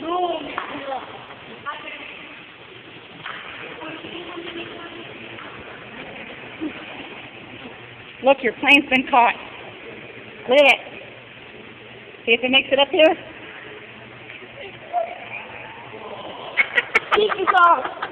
Look, your plane's been caught. Look at it. See if it makes it up here. Keep this off.